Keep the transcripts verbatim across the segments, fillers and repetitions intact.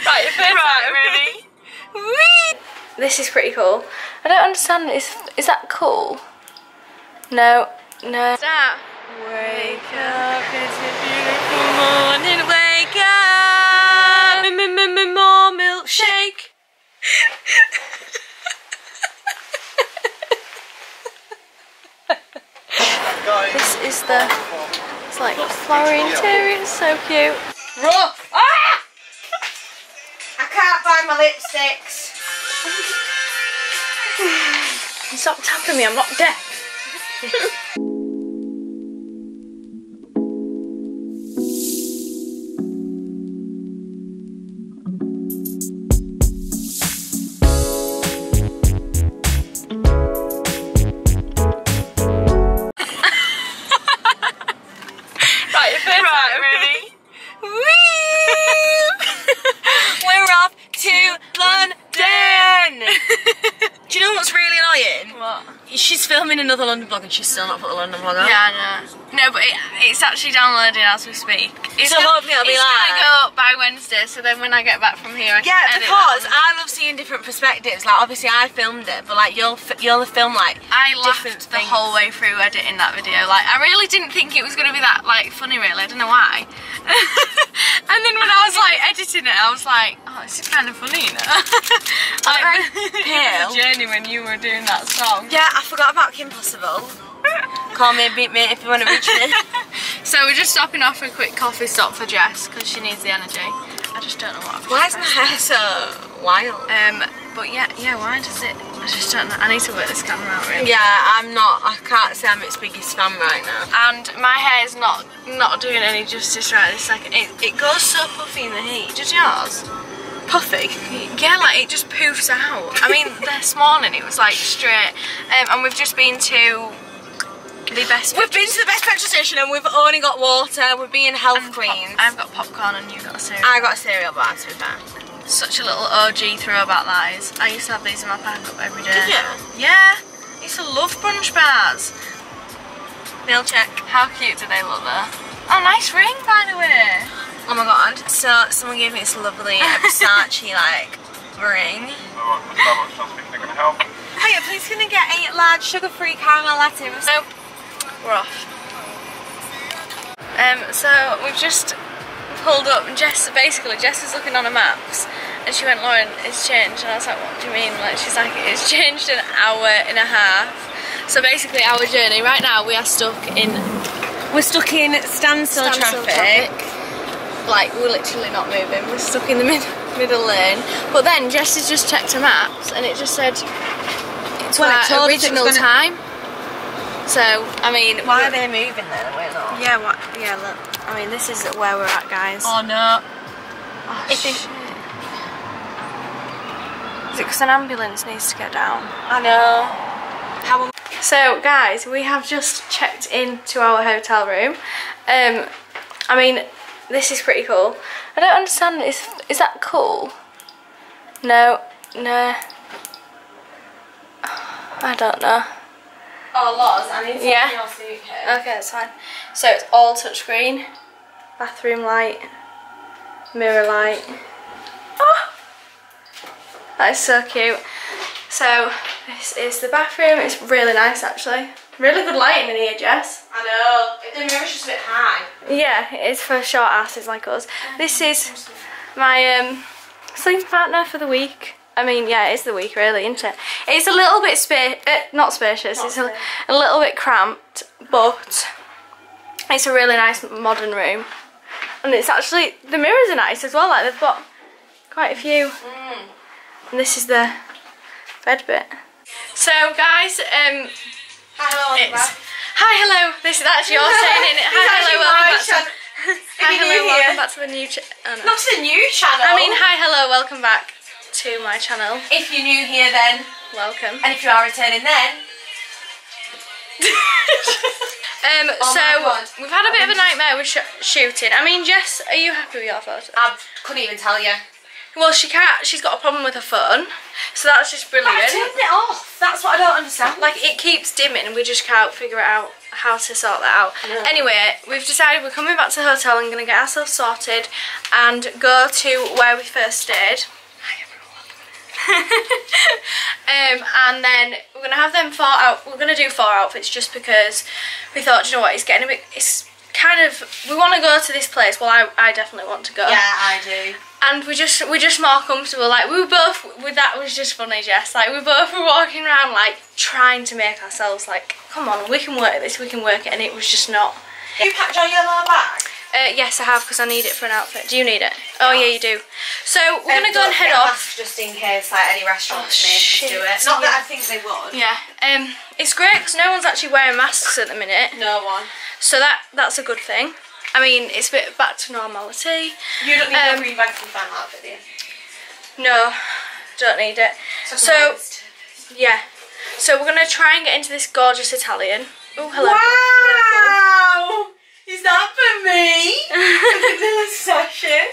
Right, right, ready? Whee! This is pretty cool. I don't understand. Is is that cool? No, no. Stop. Wake up, it's a beautiful morning. Wake up, more milkshake. This is the. It's like flowery interior. It's so cute. Rough. Ah! I can't find my lipsticks. Stop tapping me, I'm not deaf. Right, right, ready? We're off to London. Do you know what's really annoying? What? She's filming another London vlog and she's still not put the London vlog on. Yeah, I know. No, but it, it's actually downloading as we speak. It's so hopefully it'll be it's live. It's gonna go up by Wednesday, so then when I get back from here, I can Yeah, edit because that. I love seeing different perspectives. Like obviously I filmed it, but like you'll you'll film like I different laughed the things. whole way through editing that video. Like I really didn't think it was gonna be that like funny. Really, I don't know why. And then when I was like editing it, I was like, oh, this is kind of funny, you know. Like Pale. the journey when you were doing that song. Yeah, I forgot about Kim Possible. Call me a beat mate if you want to reach me. So we're just stopping off for a quick coffee stop for Jess because she needs the energy. I just don't know what. I've Why is my hair so wild? Um, but yeah, yeah. Why does it? I just don't know. I need to work this camera out really. Yeah, I'm not. I can't say I'm its biggest fan right now. And my hair is not not doing any justice right this second. It it goes so puffy in the heat. Does yours? Puffy. Yeah, like it just poofs out. I mean, this morning it was like straight. Um, and we've just been to the best. We've been to the best petrol station and we've only got water. We're being health queens. I've got popcorn and you got a cereal. I got a cereal bar to be fair. Such a little O G throwback that is. I used to have these in my pack up every day. Did you? Yeah. I used to love brunch bars. Meal check. How cute do they look there? Oh, nice ring by the way. Oh my god. So someone gave me this lovely Versace like ring. Hiya, please can I get a large sugar-free caramel latte? So we're off. Um, so we've just pulled up and Jess, basically Jess was looking on her maps and she went, Lauren, it's changed. And I was like, what do you mean? Like, she's like, it's changed an hour and a half. So basically our journey, right now we are stuck in... We're stuck in standstill, standstill traffic. traffic. Like, we're literally not moving. We're stuck in the mid middle lane. But then Jess has just checked her maps and it just said it's well, our original gonna... time. So, I mean... Why are they moving there? We're not. Yeah, what? Yeah, look. I mean, this is where we're at, guys. Oh, no. Oh, if shit. Is it because an ambulance needs to get down? I know. How So, guys, we have just checked into our hotel room. Um, I mean, this is pretty cool. I don't understand. Is is that cool? No, no. I don't know. Oh, Loz, I need to yeah. your suitcase. Okay, that's fine. So it's all touchscreen. Bathroom light. Mirror light. Oh! That is so cute. So this is the bathroom. It's really nice actually. Really good lighting in here, Jess. I know. The mirror's just a bit high. Yeah, it is for short asses like us. This is my um, sleeping partner for the week. I mean, yeah, it is the week really, isn't it? It's a little bit spa uh, not spacious. Not it's a, a little bit cramped, but it's a really nice modern room. And it's actually, the mirrors are nice as well. Like they've got quite a few. Mm. And this is the bed bit. So guys, um, hi, hello, it's hi, hello. This that's your saying in it. Hi, hello, welcome back to. Hi, hello, welcome back to the new channel. Oh, no. Not to the new channel. I mean, hi, hello, welcome back to my channel. If you're new here, then welcome. And if you are returning, then. um. Oh so we've had a bit of a nightmare with sh shooting. I mean, Jess, are you happy with your photo? I couldn't even tell you. Well, she can't. She's got a problem with her phone, so that's just brilliant. But I turned it off. That's what I don't understand. Like it keeps dimming, and we just can't figure it out how to sort that out. No. Anyway, we've decided we're coming back to the hotel and going to get ourselves sorted and go to where we first stayed. um, and then we're going to have them four out. We're going to do four outfits just because we thought, you know what, it's getting a bit, it's kind of, we want to go to this place. Well, I, I definitely want to go. Yeah, I do. And we just, we're just more comfortable. Like, we were both, with that was just funny, Jess. Like, we both were walking around, like, trying to make ourselves, like, come on, we can work this, we can work it. And it was just not. Have you packed your yellow bag? Uh, yes, I have, because I need it for an outfit. Do you need it? Oh, yeah, you do. So, we're um, going to go and head off. Just in case, like, any restaurants oh, make shit. us do it. Not yeah. that I think they would. Yeah. Um, it's great, because no one's actually wearing masks at the minute. No one. So, that that's a good thing. I mean, it's a bit back to normality. You don't need um, a free bag for fan outfit, do you? No, don't need it. So, yeah. So, we're going to try and get into this gorgeous Italian. Oh, hello. Wow! Is that for me? Little Sasha.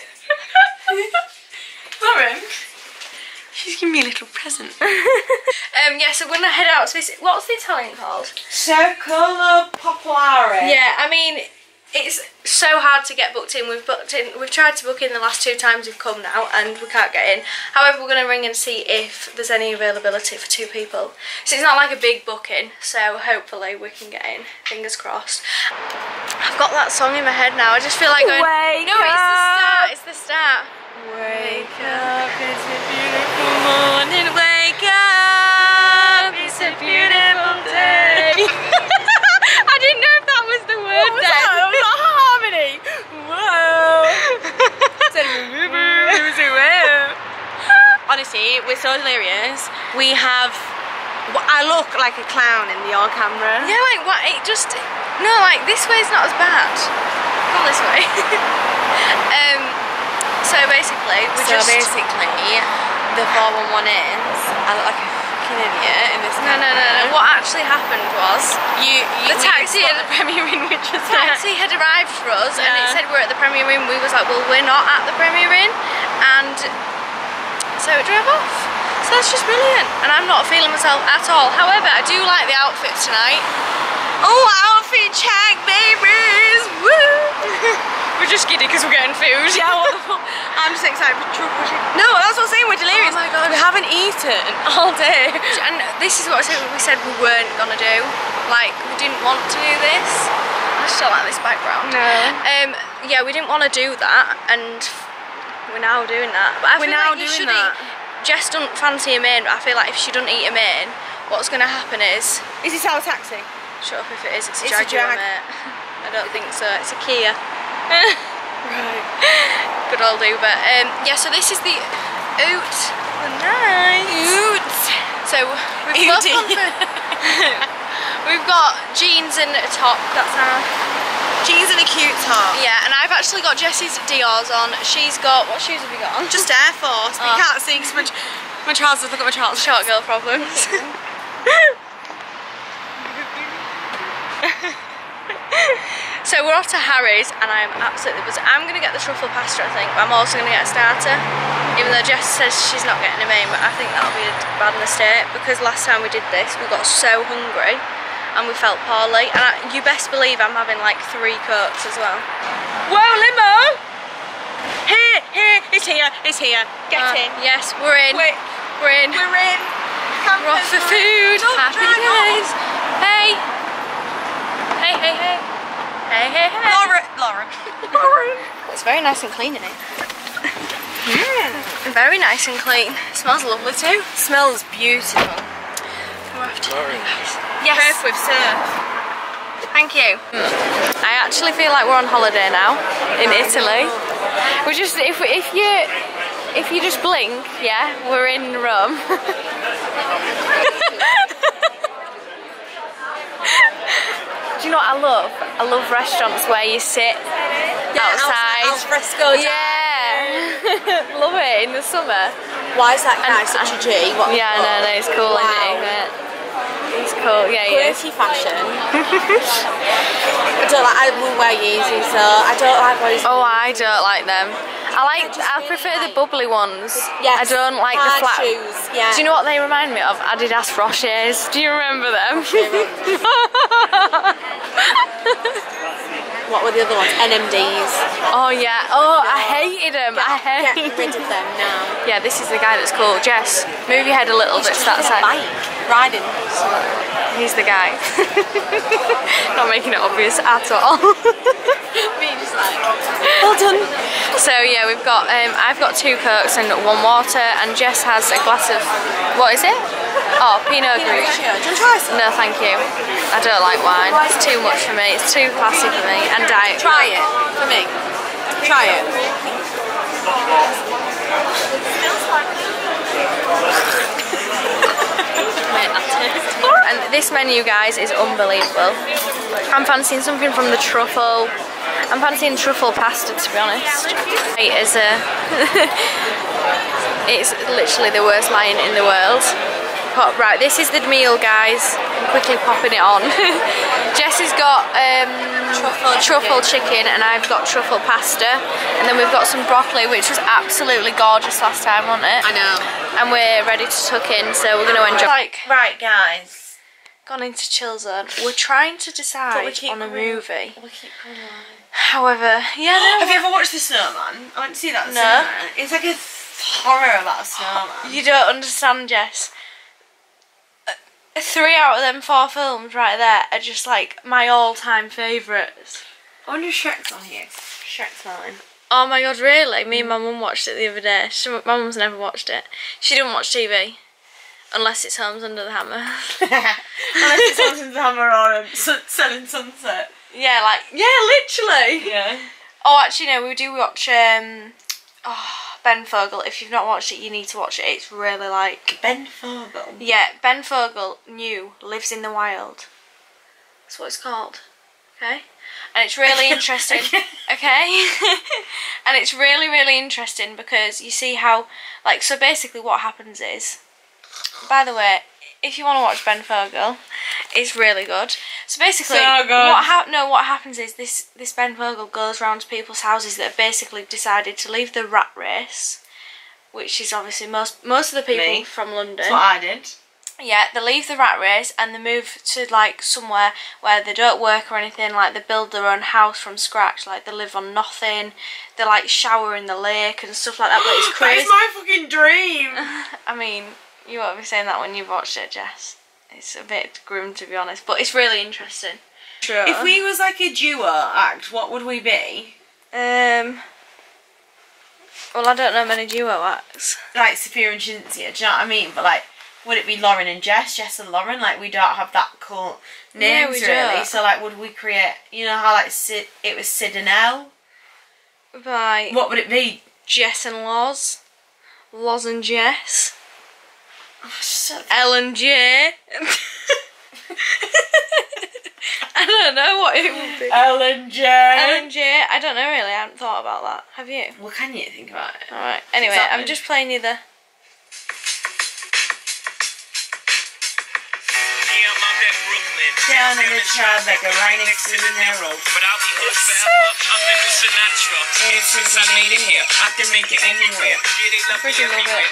Lauren. She's giving me a little present. um, yeah, so we're going to head out to this. What's the Italian called? Circolo Popolare. Yeah, I mean, it's so hard to get booked in. We've booked in. We've tried to book in the last two times we've come now, and we can't get in. However, we're going to ring and see if there's any availability for two people. So it's not like a big booking. So hopefully we can get in. Fingers crossed. I've got that song in my head now. I just feel like going. Wake no, up. it's the start. It's the start. Wake up, it's a beautiful morning. Wake up, it's a beautiful day. I didn't know if that was the word what was then. That? That was a harmony. Whoa. Honestly, we're so delirious. We have. I look like a clown in your camera. Yeah, like what? It just no, like this way's not as bad. Come this way. um. So basically, we so just. So basically, the four one one is. I look like a fucking idiot in this. No, no, no, no. What actually happened was you. you the taxi at the Premier Inn, which was the taxi had arrived for us, yeah. and it said we're at the Premier Inn. We was like, well, we're not at the Premier Inn, and so it drove off. So that's just brilliant, and I'm not feeling myself at all. However, I do like the outfit tonight. Oh, outfit check, babies! Woo! We're just giddy because we're getting food. Yeah, what the fuck? I'm just excited for trouble. No, that's what I'm saying, we're delirious. Oh my god. We haven't eaten all day. And this is what we said we weren't gonna do. Like, we didn't want to do this. I just don't like this background. No. Um, yeah, we didn't want to do that, and we're now doing that. But I we're feel now like doing you should that. Eat. Jess doesn't fancy a main, but I feel like if she doesn't eat a main, what's gonna happen is. Is this our taxi? Shut up if it is. It's a it's Jaguar, a Jag. mate. I don't think so. It's a Kia. Right. Good old do, but um, yeah. So this is the oot. Nice. Oot. So we've both gone for. We've got jeans and a top. That's our jeans and a cute top. Yeah, and I've actually got Jessie's Dior's on. She's got what shoes have you got on? Just Air Force. Oh. You can't see because my, my trousers. Look at my trousers. Short girl problems. So we're off to Harry's, and I'm absolutely buzzing. I'm going to get the truffle pasta, I think, but I'm also going to get a starter. Even though Jess says she's not getting a main, but I think that'll be a bad mistake, because last time we did this, we got so hungry, and we felt poorly. And I, you best believe I'm having like three cokes as well. Whoa, limo! Here, here, it's here, it's here. Get uh, in. Yes, we're in. Wait. We're in. We're in. We're off for food. Happy days. Hey. Hey, hey, hey. Hey, hey, hey. Lauren. Lauren. Lauren. It's very nice and clean in here. Mm. Very nice and clean. It smells lovely too. It smells beautiful. We're off to Harry's. Yes. Surf with surf. Thank you. Mm. I actually feel like we're on holiday now in Italy. We just if if you if you just blink, yeah, we're in Rome. Do you know what I love? I love restaurants where you sit yeah, outside. Al fresco. Yeah. Love it in the summer. Why is that guy such a G? What yeah, no, no, it's cool, wow. isn't it? He's cool, yeah, he is. Quirky fashion. I don't like, I won't wear Yeezys, so I don't like Yeezys. Oh, I don't like them. I like, I prefer the bubbly ones. Yes, I don't like the hard flat shoes, yeah. Do you know what they remind me of? Adidas Rochers. Do you remember them? What were the other ones? N M Ds. Oh yeah. Oh, I hated them. I Get hate. rid of them now. Yeah, this is the guy that's cool. Jess, move your head a little bit to that side. Bike riding. He's the guy. Not making it obvious at all. Me just like, well done. So yeah, we've got. Um, I've got two Cokes and one water, and Jess has a glass of. What is it? Oh, Pinot Grigio. Do you want to try some? No, thank you. I don't like wine. It's too much for me. It's too classy for me. And diet. Try it for me. Try it. And this menu, guys, is unbelievable. I'm fancying something from the truffle. I'm fancying truffle pasta, to be honest. It is a. It's literally the worst line in the world. But, right, this is the meal, guys. I'm quickly popping it on. Jess has got um, Truffle truffle chicken, and I've got truffle pasta. And then we've got some broccoli, which was absolutely gorgeous last time, wasn't it? I know. And we're ready to tuck in, so we're going to enjoy. Like, Right, guys. gone into chill zone. We're trying to decide on a movie. We keep going on. However, yeah, no. Have you ever watched The Snowman? I went to see that. No. Snowman. It's like a horror about a snowman. You don't understand, Jess. Three out of them four films right there are just like my all-time favourites. I wonder if Shrek's on here. Shrek's mine. Oh my god, really? Me and my mum watched it the other day. She, my mum's never watched it. She didn't watch T V. Unless it's Homes Under the Hammer. Unless it's Homes Under the Hammer or um, Selling Sunset. Yeah, like, yeah, literally. Yeah. Oh, actually, no, we do watch um, oh, Ben Fogle. If you've not watched it, you need to watch it. It's really like... Ben Fogle? Yeah, Ben Fogle, new, lives in the wild. That's what it's called. Okay? And it's really interesting. Okay? And it's really, really interesting because you see how, like, so basically what happens is, by the way, if you want to watch Ben Fogle, it's really good. So basically, so good. what ha no, what happens is this this Ben Fogle goes around to people's houses that have basically decided to leave the rat race, which is obviously most most of the people Me. from London. That's what I did. Yeah, they leave the rat race and they move to like somewhere where they don't work or anything. Like they build their own house from scratch. Like they live on nothing. They like shower in the lake and stuff like that. But it's crazy. That is my fucking dream. I mean, you won't be saying that when you've watched it, Jess. It's a bit grim, to be honest, but it's really interesting. Sure. If we was like a duo act, what would we be? Um. Well, I don't know many duo acts. Like Sophia and Shinzia, do you know what I mean? But like, would it be Lauren and Jess, Jess and Lauren? Like, we don't have that cool names we really. don't. So like, would we create? You know how like Sid, it was Sid and Elle. By What would it be? Jess and Loz. Loz and Jess. Oh, shut L and J. I don't know what it would be. Elle and J. L and J. I don't know really. I haven't thought about that. Have you? What can you think about it? Alright. Anyway, Exactly. I'm just playing you the. Down in the tribe like a rhino sitting there rope. But I'll be hood forever. I'm in the Sinatra. And since I made it here, I can make it anywhere. Yeah, they love me freaking love everywhere.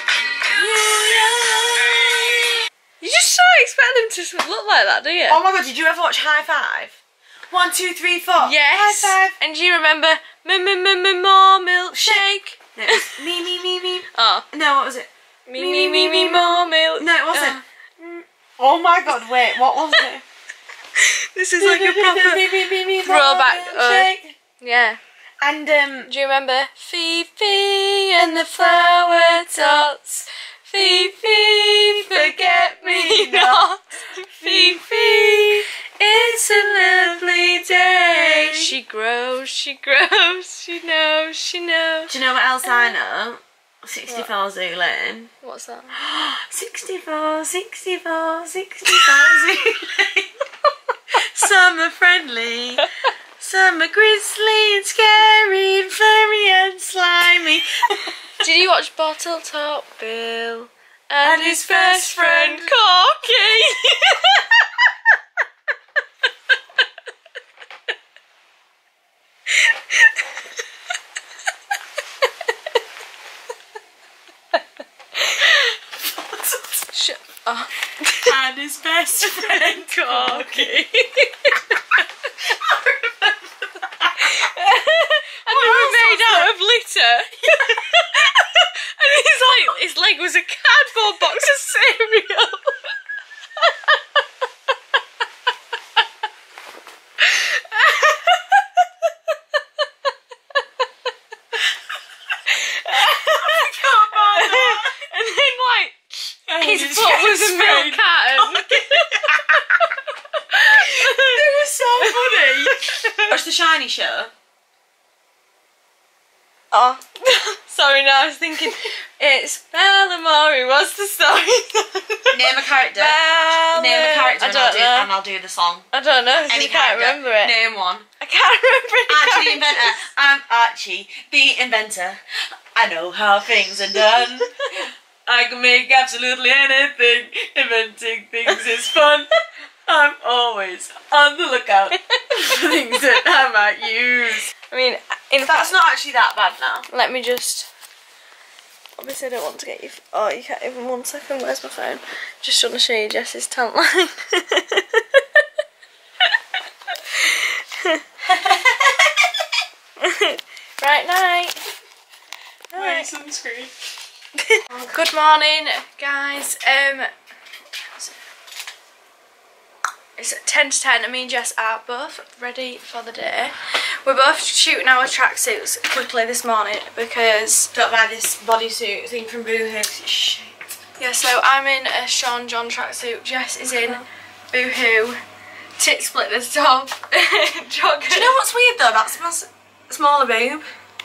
You just don't expect them to look like that, do you? Oh my god, did you ever watch High Five? One, two, three, four. Yes. High five. And do you remember m m m m more milkshake? No, it was me, me, me, me. Oh. No, what was it? Me me me me more milk. No, it wasn't. Oh my god, wait, what was it? This is like a proper throwback. Uh, yeah. And um, Do you remember Fifi and the flower tots? Fifi, forget me not. Fifi, it's a lovely day. She grows, she grows, she knows, she knows. do you know what else I know? sixty-four Zoo Lane. What's that? sixty-four, sixty-four, sixty-four Zoo Lane. Some are friendly, some are grizzly and scary and furry and slimy. Did you watch Bottle Top Bill and his best friend Corky? Shut up. And his best friend Corky. And they were made out of litter. And he's like, his leg was a cardboard box of cereal. And then like, his foot was a milk carton. They were so funny. Watch the Shiny show. Oh, sorry, no, I was thinking it's Bellamore, what's the story? Name a character. Bella. Name a character I and don't I'll, do, know. and I'll do the song. I don't know, Any I can't character. remember it. Name one. I can't remember any Archie the characters. inventor. I'm Archie the inventor. I know how things are done. I can make absolutely anything. Inventing things is fun. I'm always on the lookout for things that I might use. I mean, in That's fact, not actually that bad now. let me just. Obviously, I don't want to get you. F oh, you can't even. One second. Where's my phone? Just want to show you Jess's talent line. Right night. Wearing sunscreen. Good morning, guys. Um, it's ten to ten, and me and Jess are both ready for the day. We're both shooting our tracksuits quickly this morning because Don't buy this bodysuit thing from Boohoo. It's shit. yeah. So I'm in a Sean John tracksuit. Jess is in Boohoo tit split the top jogger. Do you know what's weird though? That's my s- smaller boob.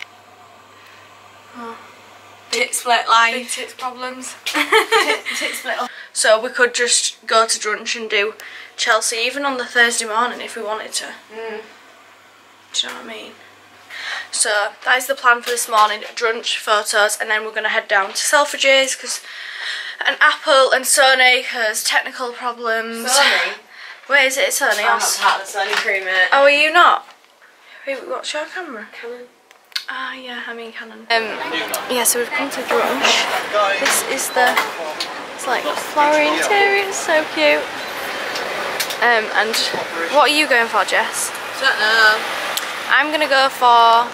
Oh. Tit split like. Big tits problems. tit, tit split. So we could just go to brunch and do Chelsea even on the Thursday morning if we wanted to. Mm. Do you know what I mean? So that is the plan for this morning. Brunch, photos, and then we're going to head down to Selfridges because an Apple and Sony has technical problems. Sony? Wait, is it Sony? I'm not part of the Sony crew, mate. Oh, are you not? Wait, what's your camera? Canon. Ah, yeah, I mean Canon. Um, yeah, so we've come to brunch. This is the, it's like flowery interior, it's so cute. Um, and what are you going for, Jess? Don't know. I'm gonna go for,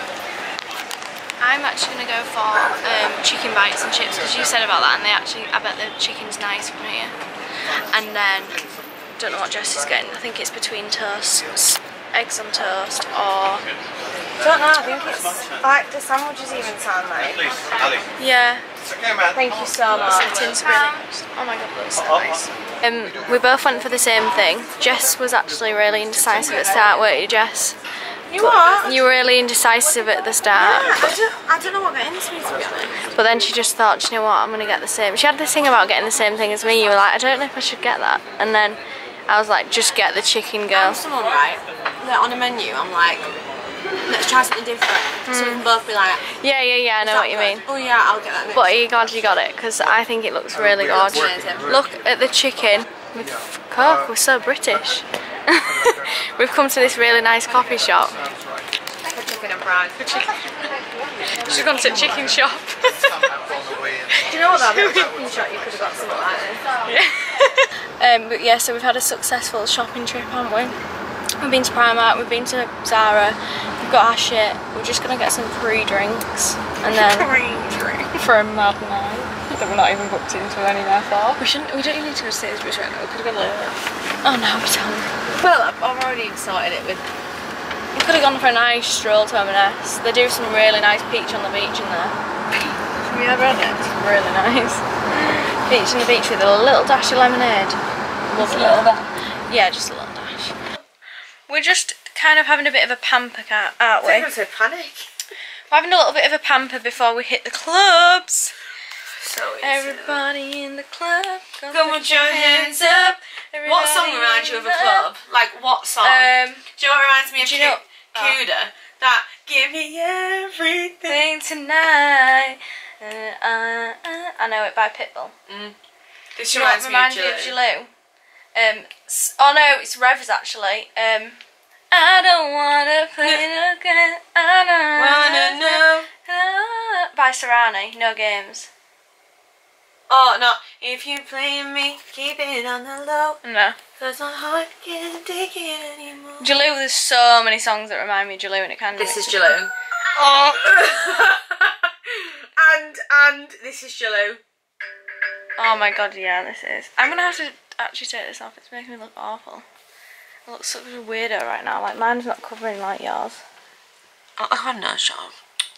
I'm actually gonna go for um, chicken bites and chips because you said about that, and they actually, I bet the chicken's nice from here. And then, don't know what Jess is getting, I think it's between toasts, eggs on toast, or Don't know, I think it's like the sandwiches even sound like. yeah. Thank you so much. The tins are really nice. Oh my god, that's so nice. Um, we both went for the same thing. Jess was actually really indecisive at the start, weren't you, Jess? You what? You were really indecisive at the start. Yeah, I don't, I don't know what got into me to be honest. But then she just thought, "Do you know what, I'm going to get the same." She had this thing about getting the same thing as me. You were like, I don't know if I should get that. And then I was like, just get the chicken, girl. I'm someone, right, that on a menu I'm like, let's try something different. Mm. So we can both be like, Yeah, yeah, yeah, I know what you mean. oh yeah, I'll get that next. But are you glad you got it? Because I think it looks really good. Look at the chicken with Coke. We're so British. We've come to this really nice coffee shop. For chicken and fries. She's gone to a chicken shop. Do you know what that little chicken shop you could have got something like this? Yeah. um, but yeah, so we've had a successful shopping trip, haven't we? We've been to Primark, we've been to Zara, we've got our shit. We're just gonna get some pre-drinks and then Pre-drink. for a mad night that we're not even booked into anywhere for. We shouldn't. We don't even need to go to Sainsbury's right now. We could have gone later. Oh no, we don't. Well, I've already sorted it with. We could have gone for a nice stroll to M and S. They do some really nice peach on the beach in there. Have you ever had it? It's really nice. Peach on the beach with a little dash of lemonade. Love Just it. a little bit. Yeah, just a little dash. We're just kind of having a bit of a pamper, aren't we? I was a panic. We're having a little bit of a pamper before we hit the clubs. So easy. Everybody in the club, go, Come put your hands up. What song Everybody reminds you in of a the- club? Like what song? Um, do you know what reminds me of do you know- Cuda? That give me everything. thing tonight. Uh, uh, uh, I know it by Pitbull. Mm. This Do you know what reminds me reminds of me of Jaloo. Jaloo? Um, s- oh no, it's Revs actually. Um, I don't wanna play no game. I don't Wanna know? know. By Serrani, No Games. Oh, no. If you play me, keep it on the low. No. Cause my heart can't take it anymore. Jaloo, there's so many songs that remind me of Jaloo and it can do This it. is Jaloo. Oh. and, and this is Jaloo. Oh my god, yeah, this is. I'm gonna have to actually take this off. It's making me look awful. I look such a weirdo right now. Like, mine's not covering like yours. Oh, I have no shot.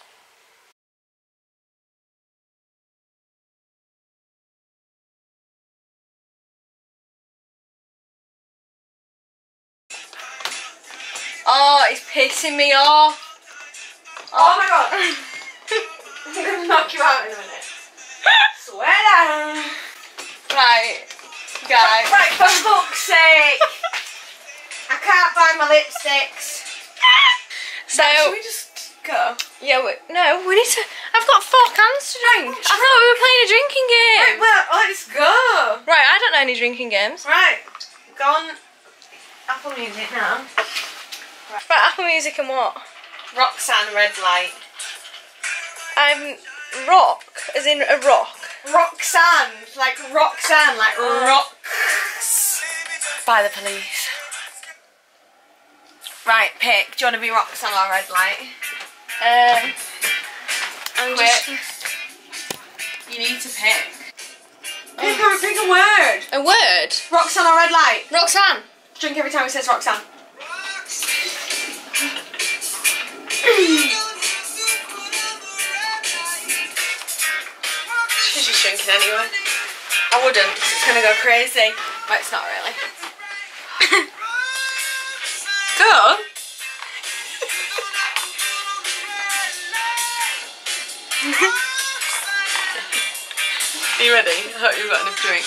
Oh, it's pissing me off. Oh my god. I'm gonna knock you out in a minute. Swear down. Right, guys. Right, for fuck's sake. I can't find my lipsticks. So, Should we just go? yeah, we, no, we need to. I've got four cans to drink. I thought we were playing a drinking Right, game. well, let's go. Right, I don't know any drinking games. Right, go on Apple Music now. Right, Apple Music and what? Roxanne Red Light. I'm rock, as in a rock. Roxanne, like Roxanne, like rocks. By the Police. Right, pick. Do you want to be Roxanne or Red Light? Um, I'm Quick. just You need to pick. Pick a, pick a word. a word. Roxanne or Red Light? Roxanne. Drink every time he says Roxanne. She's just drinking anyway. I wouldn't, 'cause it's gonna go crazy. But it's not really. Go. Are you ready? I hope you've got enough drink.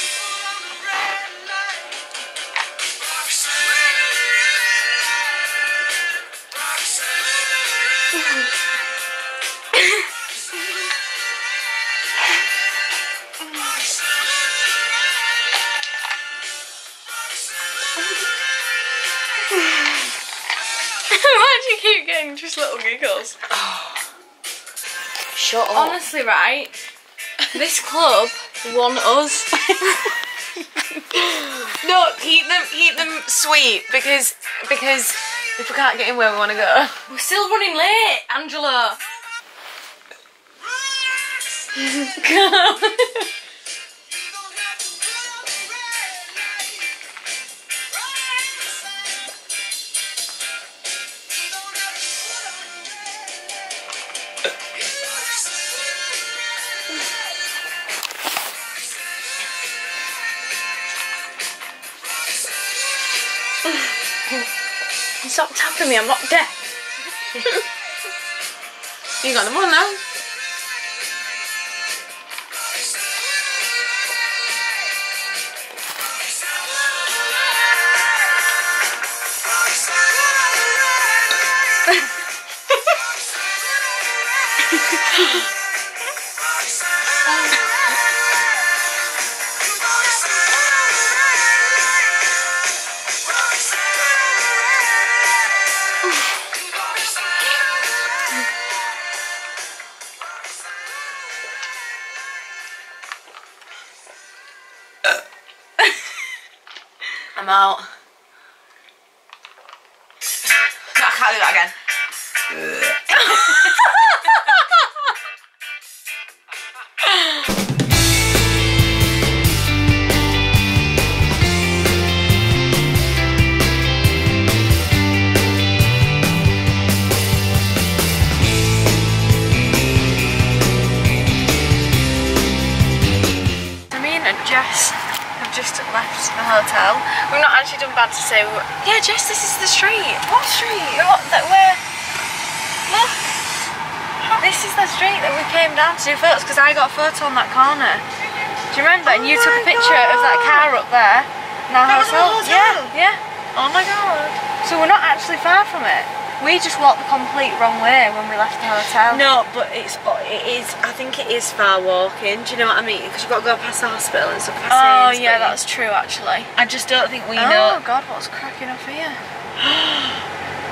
Why do you keep getting just little giggles? Shut up. Honestly, right? This club won us. No, keep them, keep them sweet because because if we can't get in where we want to go. We're still running late, Angela. Stop tapping me, I'm not deaf. You got them on now. I'm out. No, I can't do that again. Me and Jess have just left the hotel. We've not actually done bad to say. We were, yeah, Jess, this is the street. What street? What? That where? Look. This is the street that we came down to do photos because I got a photo on that corner. Do you remember? And you Oh took a my picture of that car up there. In our That was in the hotel. hotel? Yeah, yeah. Oh my god. So we're not actually far from it. We just walked the complete wrong way when we left the hotel. No, but it's it is. I think it is far walking. Do you know what I mean? Because you've got to go past the hospital and stuff. Past Oh Sainsbury's. yeah, that's true actually. I just don't think we Oh know. god, what's cracking off here?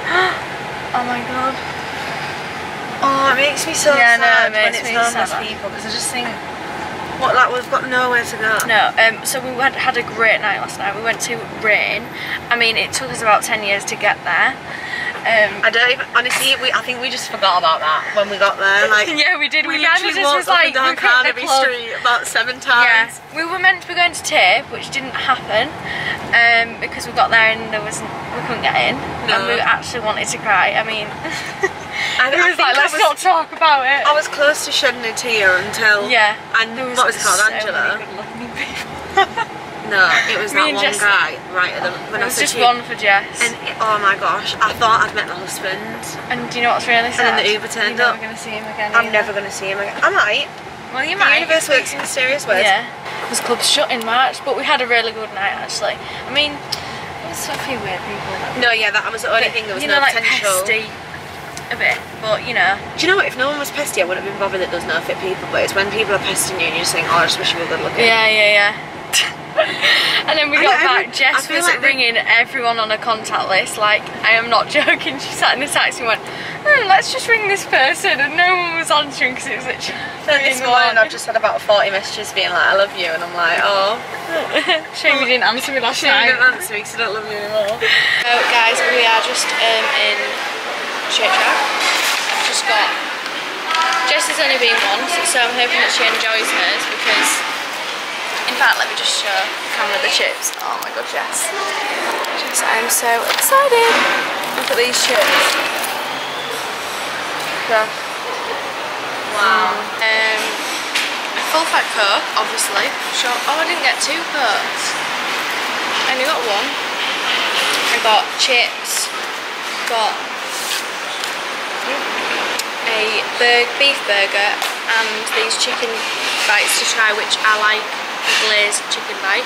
Oh my god. Oh, it makes me so Yeah, no, sad it makes when me it's homeless sad. people, because I just think, what, like, we've got nowhere to go. No, um, so we went, had a great night last night. We went to Rain. I mean, it took us about ten years to get there. Um, I don't even, honestly, we, I think we just forgot about that when we got there. Like, yeah, we did. we, We, kind of literally just walked was up like, and down we picked the Carnaby club. Street about seven times. Yeah, we were meant to be going to Tape, which didn't happen um, because we got there and there was we couldn't get in, No. and we actually wanted to cry. I mean, I, it I was think like, I let's was, not talk about it. I was close to shedding a tear until, Yeah, and there was what was it called, so Angela? many good-looking people. No, it was Me that and one Jess- guy right at the when It I was said just to you, one for Jess. and it, oh my gosh, I thought I'd met my husband. And do you know what's really sad? then the Uber turned You're up. never going to see him again. I'm either. never going to see him again. I might. Well, you The might. universe works in mysterious ways. Yeah. Because club's shut in March, but we had a really good night actually. I mean, there was a few weird people. No, yeah, that was the only thing. There was you no know, like potential. pesty a bit, but you know. Do you know what? If no one was pesty, I wouldn't have been bothered that there's no fit people. But it's when people are pesting you and you just think, oh, I just wish you were good looking. Yeah, yeah, yeah. And then we I got know, back, every- Jess I feel was like they- ringing everyone on a contact list, like, I am not joking, she sat in the taxi and went, hmm, let's just ring this person, and no one was answering because it was literally Then this morning I've just had about forty messages being like, I love you, and I'm like, oh. Shame you didn't answer me last Shame night. you didn't answer me because I don't love you anymore. So guys, we are just um, in Shake Shack. I've just got, Jess has only been once, so I'm hoping that she enjoys hers because, in fact, let me just show the camera the chips. Oh my god, Jess. Jess, I'm so excited. Look at these chips. Yeah. Wow. Um, a full fat Coke, obviously. Sure. Oh, I didn't get two Cokes. I only got one. I got chips. Got a bur beef burger and these chicken bites to try, which I like the glazed chicken bite.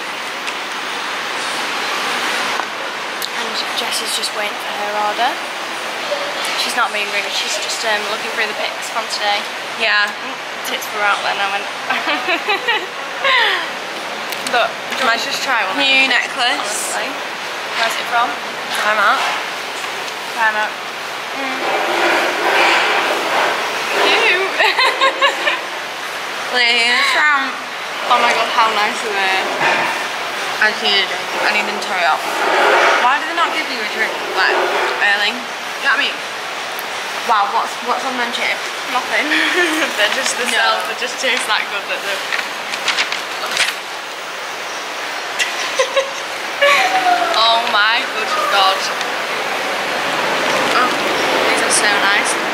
And Jess is just waiting for her order. She's not being rude, she's just um, looking through the pics from today. Yeah. Tits were out then, I went. But do you want to just try one? New necklace. Honestly. Where's it from? Time out. Time out. Mm. Ew. Please, um, Oh my god, how nice are they? I just need a drink. I need them to hurry up. Why do they not give you a drink, like, early? You know what I mean? Wow, what's what's on them chips? Nothing. They're just the No. self, they just taste that good that they're... Oh my good god. Oh, these are so nice.